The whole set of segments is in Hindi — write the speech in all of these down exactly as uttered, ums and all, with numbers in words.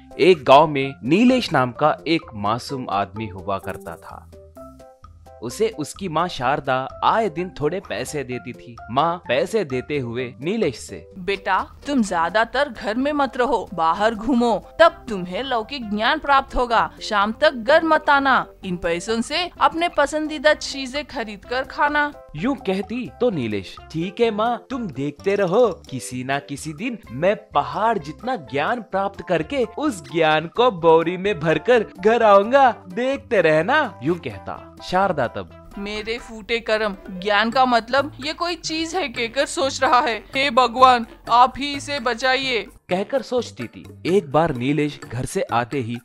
एक गांव में नीलेश नाम का एक मासूम आदमी हुआ करता था। उसे उसकी माँ शारदा आए दिन थोड़े पैसे देती थी। माँ पैसे देते हुए नीलेश से, बेटा तुम ज्यादातर घर में मत रहो, बाहर घूमो, तब तुम्हें लौकिक ज्ञान प्राप्त होगा। शाम तक घर मत आना, इन पैसों से अपने पसंदीदा चीजें खरीद कर खाना। यूँ कहती तो नीलेश, ठीक है माँ, तुम देखते रहो, किसी ना किसी दिन मैं पहाड़ जितना ज्ञान प्राप्त करके उस ज्ञान को बोरी में भरकर घर आऊंगा, देखते रहना। यूँ कहता। शारदा तब, मेरे फूटे कर्म, ज्ञान का मतलब ये कोई चीज है कहकर सोच रहा है। हे भगवान, आप ही इसे बचाइए कहकर सोचती थी। एक बार नीलेश घर से आते ही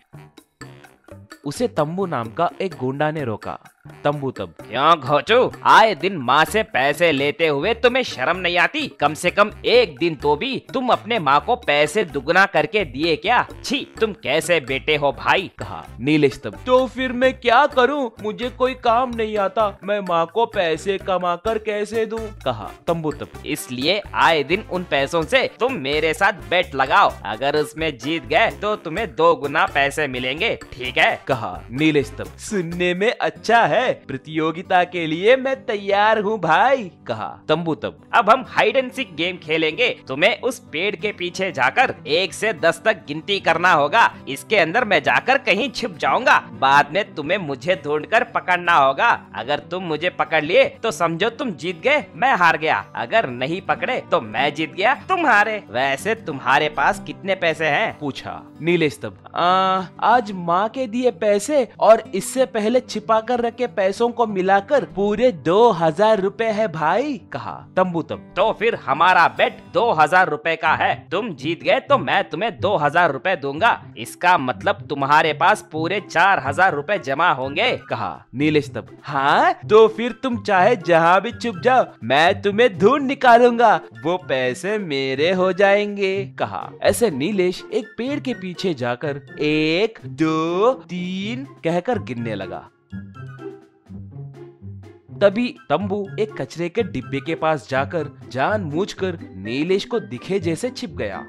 उसे तंबू नाम का एक गुंडा ने रोका। तंबू तब, क्यों घोचू, आए दिन माँ से पैसे लेते हुए तुम्हें शर्म नहीं आती? कम से कम एक दिन तो भी तुम अपने माँ को पैसे दुगना करके दिए क्या? छी, तुम कैसे बेटे हो भाई? कहा नीलेश तब, तो फिर मैं क्या करूं? मुझे कोई काम नहीं आता, मैं माँ को पैसे कमा कर कैसे दूं? कहा तंबू तब, इसलिए आए दिन उन पैसों से तुम मेरे साथ बेट लगाओ, अगर उसमें जीत गए तो तुम्हें दो गुना पैसे मिलेंगे, ठीक है? कहा नीलेश तब, सुनने में अच्छा है, प्रतियोगिता के लिए मैं तैयार हूँ भाई। कहा तंबू तब, अब हम हाइड एंड सीक गेम खेलेंगे। तुम्हें उस पेड़ के पीछे जाकर एक से दस तक गिनती करना होगा। इसके अंदर मैं जाकर कहीं छिप जाऊंगा, बाद में तुम्हें मुझे ढूंढकर पकड़ना होगा। अगर तुम मुझे पकड़ लिए तो समझो तुम जीत गए, मैं हार गया। अगर नहीं पकड़े तो मैं जीत गया, तुम हारे। वैसे तुम्हारे पास कितने पैसे हैं? पूछा नीलेश तब। आ, आज माँ के दिए पैसे और इससे पहले छिपा कर रखे पैसों को मिलाकर पूरे दो हजार रुपए है भाई। कहा तंबू तब, तो फिर हमारा बेट दो हजार रुपए का है। तुम जीत गए तो मैं तुम्हें दो हजार रुपए दूंगा। इसका मतलब तुम्हारे पास पूरे चार हजार रुपए जमा होंगे। कहा नीलेश तब, हाँ तो फिर तुम चाहे जहाँ भी छुप जाओ, मैं तुम्हें ढूंढ निकालूंगा, वो पैसे मेरे हो जाएंगे। कहा ऐसे नीलेश एक पेड़ के पीछे जाकर एक दो तीन कहकर गिनने लगा। तभी तंबू एक कचरे के डिब्बे के पास जाकर जानबूझकर नीलेश को दिखे जैसे छिप गया।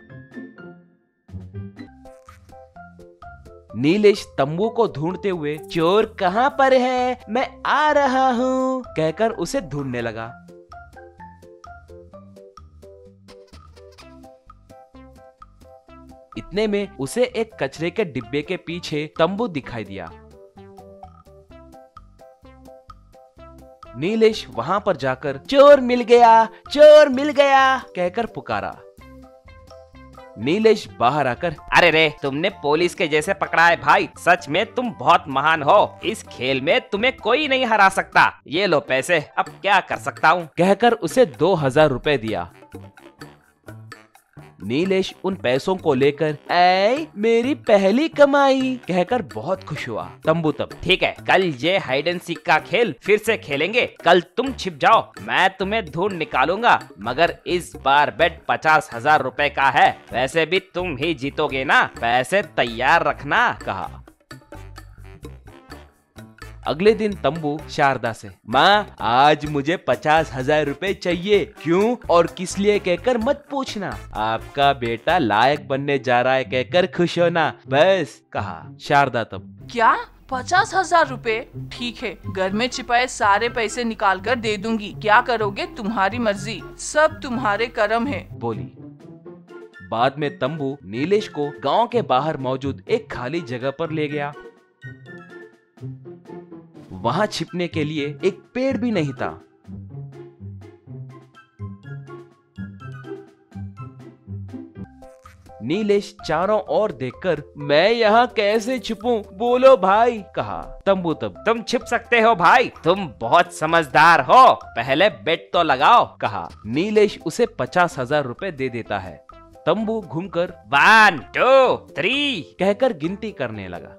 नीलेश तंबू को ढूंढते हुए, चोर कहाँ पर है, मैं आ रहा हूँ, कहकर उसे ढूंढने लगा। इतने में उसे एक कचरे के डिब्बे के पीछे तंबू दिखाई दिया। नीलेश वहां पर जाकर, चोर मिल गया, चोर मिल गया, कहकर पुकारा। नीलेश बाहर आकर, अरे रे, तुमने पुलिस के जैसे पकड़ा है भाई, सच में तुम बहुत महान हो। इस खेल में तुम्हें कोई नहीं हरा सकता। ये लो पैसे, अब क्या कर सकता हूँ? कहकर उसे दो हजार रुपए दिया। नीलेश उन पैसों को लेकर, ऐ मेरी पहली कमाई, कहकर बहुत खुश हुआ। तंबू तब, ठीक है, कल ये हाइड एंड सीक का खेल फिर से खेलेंगे। कल तुम छिप जाओ, मैं तुम्हें ढूंढ निकालूंगा, मगर इस बार बेट पचास हजार रुपए का है। वैसे भी तुम ही जीतोगे ना, पैसे तैयार रखना। कहा अगले दिन तंबू शारदा से, माँ आज मुझे पचास हजार रुपए चाहिए, क्यों और किस लिए कहकर मत पूछना, आपका बेटा लायक बनने जा रहा है कहकर खुश होना बस। कहा शारदा तब, क्या पचास हजार रुपए? ठीक है, घर में छिपाए सारे पैसे निकाल कर दे दूंगी। क्या करोगे तुम्हारी मर्जी, सब तुम्हारे कर्म है, बोली। बाद में तंबू नीलेश को गांव के बाहर मौजूद एक खाली जगह पर ले गया। वहां छिपने के लिए एक पेड़ भी नहीं था। नीलेश चारों ओर देखकर, मैं यहाँ कैसे छुपूं, बोलो भाई। कहा तंबू तब, तुम छिप सकते हो भाई, तुम बहुत समझदार हो, पहले बेट तो लगाओ। कहा नीलेश उसे पचास हजार रुपए दे देता है। तंबू घूमकर वन टू थ्री कहकर गिनती करने लगा।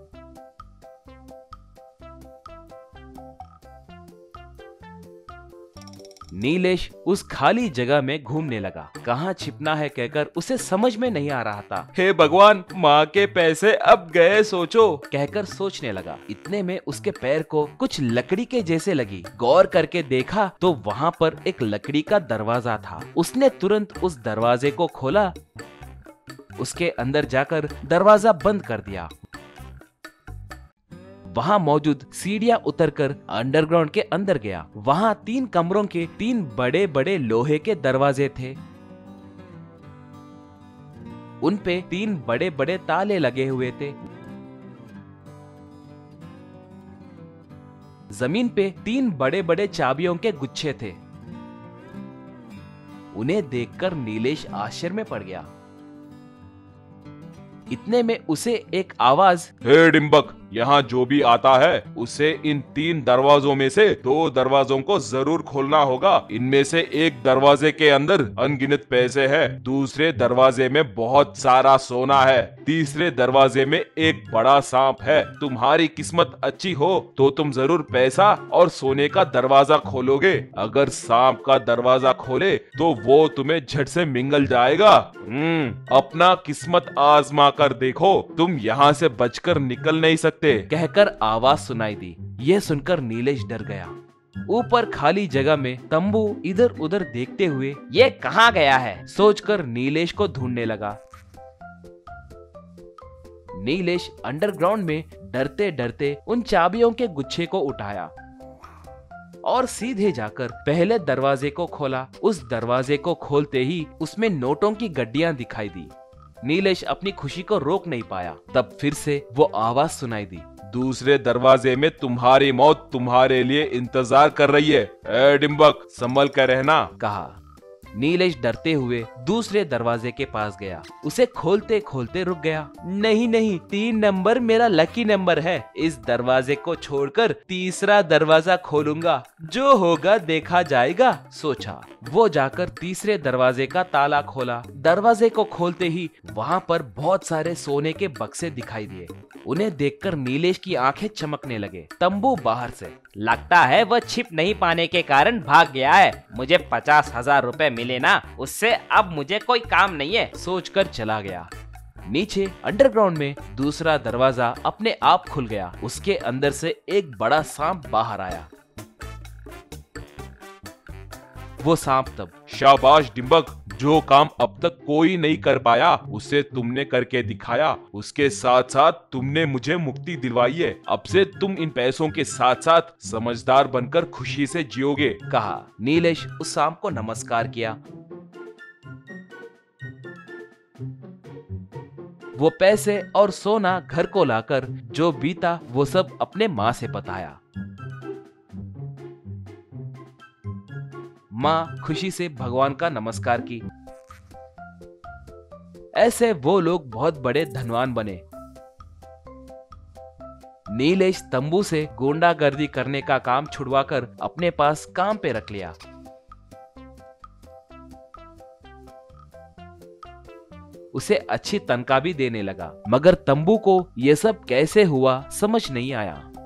नीलेश उस खाली जगह में घूमने लगा। कहाँ छिपना है कहकर उसे समझ में नहीं आ रहा था। हे भगवान, माँ के पैसे अब गए सोचो, कहकर सोचने लगा। इतने में उसके पैर को कुछ लकड़ी के जैसे लगी। गौर करके देखा तो वहाँ पर एक लकड़ी का दरवाजा था। उसने तुरंत उस दरवाजे को खोला उसके अंदर जाकर दरवाजा बंद कर दिया। वहां मौजूद सीढ़ियां उतरकर अंडरग्राउंड के अंदर गया। वहां तीन कमरों के तीन बड़े बड़े लोहे के दरवाजे थे। उन पे तीन बड़े बड़े ताले लगे हुए थे। जमीन पे तीन बड़े बड़े चाबियों के गुच्छे थे। उन्हें देखकर नीलेश आश्चर्य में पड़ गया। इतने में उसे एक आवाज, हे डिम्बक, यहाँ जो भी आता है उसे इन तीन दरवाजों में से दो दरवाजों को जरूर खोलना होगा। इनमें से एक दरवाजे के अंदर अनगिनत पैसे हैं, दूसरे दरवाजे में बहुत सारा सोना है, तीसरे दरवाजे में एक बड़ा सांप है। तुम्हारी किस्मत अच्छी हो तो तुम जरूर पैसा और सोने का दरवाजा खोलोगे। अगर सांप का दरवाजा खोले तो वो तुम्हें झट से मिंगल जाएगा। हम्म अपना किस्मत आजमा कर देखो, तुम यहाँ से बचकर निकल नहीं सकते, कहकर आवाज सुनाई दी। यह सुनकर नीलेश डर गया। ऊपर खाली जगह में तंबू इधर उधर देखते हुए ये कहाँ गया है सोचकर नीलेश को ढूंढने लगा। नीलेश अंडरग्राउंड में डरते डरते उन चाबियों के गुच्छे को उठाया और सीधे जाकर पहले दरवाजे को खोला। उस दरवाजे को खोलते ही उसमें नोटों की गड्डियां दिखाई दी। नीलेश अपनी खुशी को रोक नहीं पाया। तब फिर से वो आवाज सुनाई दी, दूसरे दरवाजे में तुम्हारी मौत तुम्हारे लिए इंतजार कर रही है। ए डिम्बक, संभल कर रहना, कहा। नीलेश डरते हुए दूसरे दरवाजे के पास गया। उसे खोलते खोलते रुक गया। नहीं नहीं, तीन नंबर मेरा लकी नंबर है। इस दरवाजे को छोड़कर तीसरा दरवाजा खोलूंगा, जो होगा देखा जाएगा, सोचा। वो जाकर तीसरे दरवाजे का ताला खोला। दरवाजे को खोलते ही वहाँ पर बहुत सारे सोने के बक्से दिखाई दिए। उन्हें देखकर नीलेश की आंखें चमकने लगे। तंबू बाहर से, लगता है वह छिप नहीं पाने के कारण भाग गया है। मुझे पचास हजार रुपए मिले ना, उससे अब मुझे कोई काम नहीं है, सोचकर चला गया। नीचे अंडरग्राउंड में दूसरा दरवाजा अपने आप खुल गया। उसके अंदर से एक बड़ा सांप बाहर आया। वो सांप तब, शाबाश डिम्बक, जो काम अब तक कोई नहीं कर पाया उसे तुमने करके दिखाया। उसके साथ साथ तुमने मुझे मुक्ति दिलवाई है। अब से तुम इन पैसों के साथ साथ समझदार बनकर खुशी से जियोगे, कहा। नीलेश उस सांप को नमस्कार किया। वो पैसे और सोना घर को लाकर जो बीता वो सब अपने माँ से बताया। माँ खुशी से भगवान का नमस्कार की। ऐसे वो लोग बहुत बड़े धनवान बने। नीलेश तंबू से गुंडागर्दी करने का काम छुड़वाकर अपने पास काम पे रख लिया। उसे अच्छी तनख्वाह भी देने लगा। मगर तंबू को ये सब कैसे हुआ समझ नहीं आया।